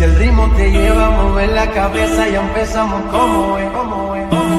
el ritmo te lleva a mover la cabeza, ya empezamos como es, como es.